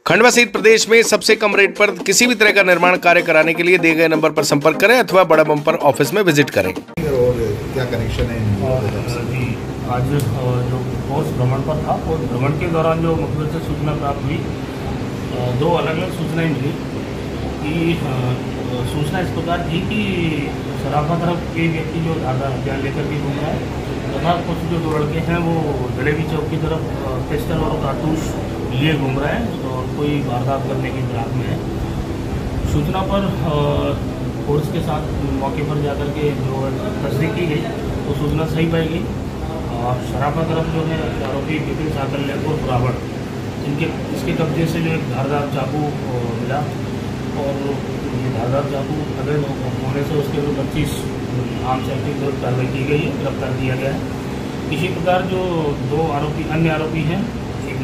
खंडवा सहित प्रदेश में सबसे कम रेट पर किसी भी तरह का निर्माण कार्य कराने के लिए दिए गए नंबर पर संपर्क करें अथवा बड़ा बम्पर ऑफिस में विजिट करें। और क्या कनेक्शन है जी, आज जो कोर्स भ्रमण पर था और भ्रमण के दौरान जो मुख्य से सूचना प्राप्त हुई, दो अलग अलग सूचनाएं मिली कि सूचना इस प्रकार थी कि सराफा तरफ एक व्यक्ति जो धारदार हथियार लेकर के घूम रहा है तथा कुछ जो दो लड़के हैं वो जलेबी चौक की तरफ पिस्टल और कारतूस लिए घूम रहे हैं और कोई वारदात करने की फिराक में है। सूचना पर फोर्स के साथ मौके पर जाकर के जो तस्दीक की गई वो सूचना सही पाई गई और सराफा तरफ जो है आरोपी विपिन साकल्य और रावण इसके कब्जे से जो एक धारदार चाकू मिला और ये धारदार चाकू अवैध होने से उसके विरुद्ध 25 आर्म्स एक्ट के विरुद्ध कार्रवाई की गई है, गिरफ्तार किया गया है। इसी प्रकार जो दो अन्य आरोपी हैं, एक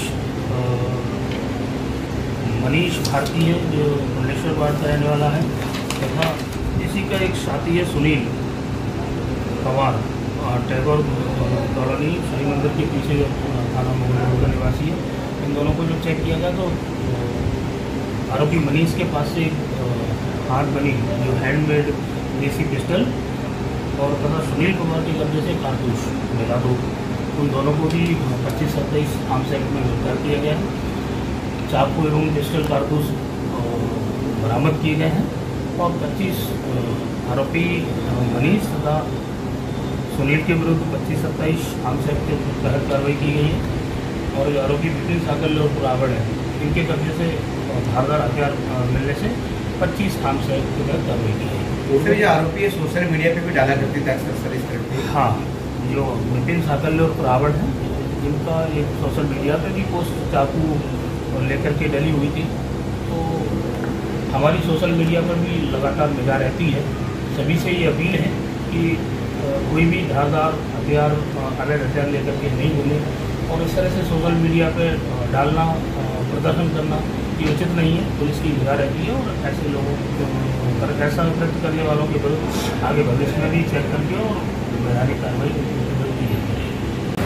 मनीष भारती है जो भुवनेश्वर वार्ड का रहने वाला है तथा इसी का एक साथी है सुनील पवार, टैगोर कॉलोनी श्री मंदिर के पीछे जो थाना मुगलपुर का निवासी है। इन दोनों को जो चेक किया गया तो आरोपी मनीष के पास से हाथ बनी जो हैंडमेड देसी पिस्टल और तथा सुनील कुमार के कब्जे से कारतूस मिला। तो उन दोनों को भी 25-27 आर्म्स एक्ट में गिरफ्तार किया गया है। चाकू एवं पिस्टल कारतूस बरामद किए गए हैं और 25 आरोपी मनीष तथा सुनील के विरुद्ध 25-27 आर्म्स एक्ट के तहत कार्रवाई की गई है और आरोपी विपिन साकल्य और रावण है इनके कब्जे से धारदार हथियार मिलने से 25 आर्म्स एक्ट के तहत कार्रवाई की गई। तो ये आरोपी है सोशल मीडिया पे भी डाला करते थे अक्सर सर इस तरह के। हाँ, जो विपिन साकल्य और रावण है इनका एक सोशल मीडिया पे भी पोस्ट चाकू लेकर के डली हुई थी। तो हमारी सोशल मीडिया पर भी लगातार निगाह रहती है। सभी से ये अपील है कि कोई भी धारदार हथियार अवैध हथियार लेकर के नहीं घूमे और इस तरह से सोशल मीडिया पे डालना प्रदर्शन करना ये उचित नहीं है। पुलिस की निगाह रहती है और ऐसे लोगों पर ऐसा व्यक्त करने वालों के विरुद्ध आगे भविष्य में भी चेक करके और वैधानिक कार्रवाई की जाती है।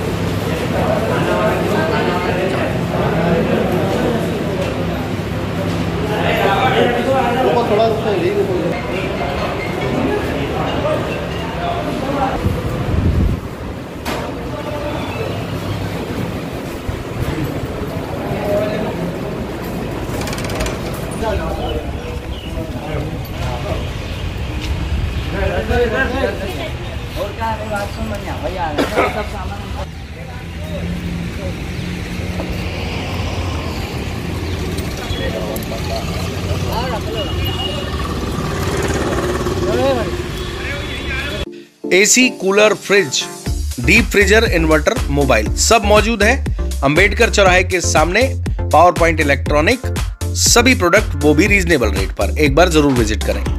और क्या है बात सुन बढ़िया भैया सब सामान AC, cooler, fridge, deep freezer, inverter, mobile सब मौजूद है अंबेडकर चौराहे के सामने। पावर पॉइंट इलेक्ट्रॉनिक, सभी प्रोडक्ट वो भी रीजनेबल रेट पर। एक बार जरूर विजिट करें।